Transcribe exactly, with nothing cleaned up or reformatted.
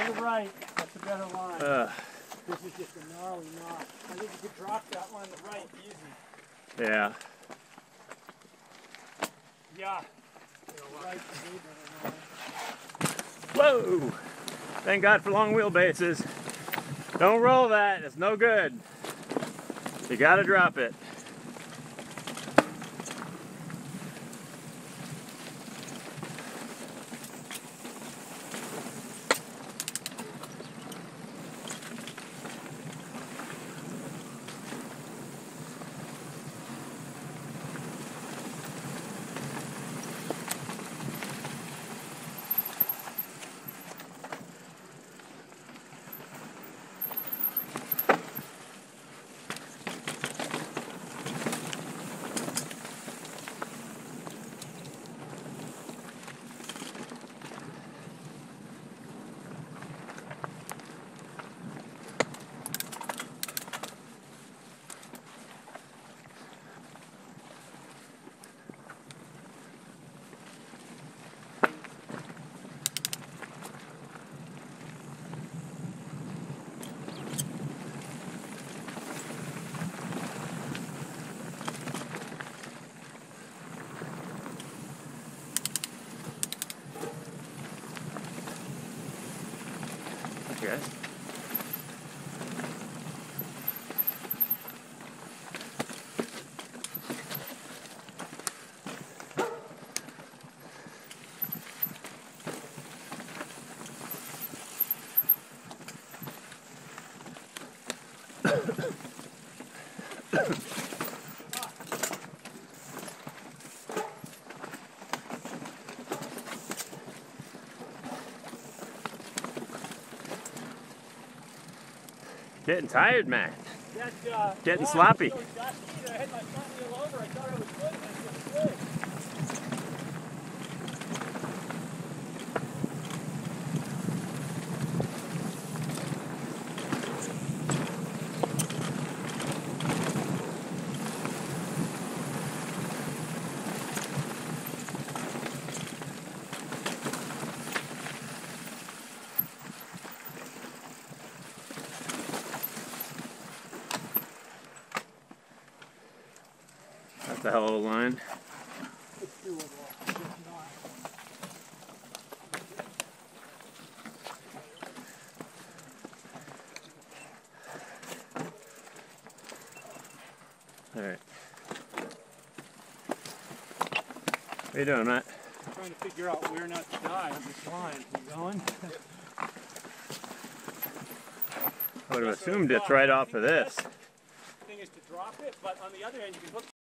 to the right. That's a better line. Uh, This is just a gnarly knot. I think you could drop that one on the right easy. yeah. Yeah. Right. Whoa! Thank God for long wheelbases. Don't roll that. It's no good. You gotta drop it. Yes. Getting tired, man. That, uh, Getting sloppy. So I had my front wheel over. I thought I was good, and it was good. That's a hell of a line. It's doable. It's not. All right. What are you doing, Matt? I'm trying to figure out where not to die on this line. You going? I would have assumed it's right off of this. The thing is to drop it, but on the other end you can hook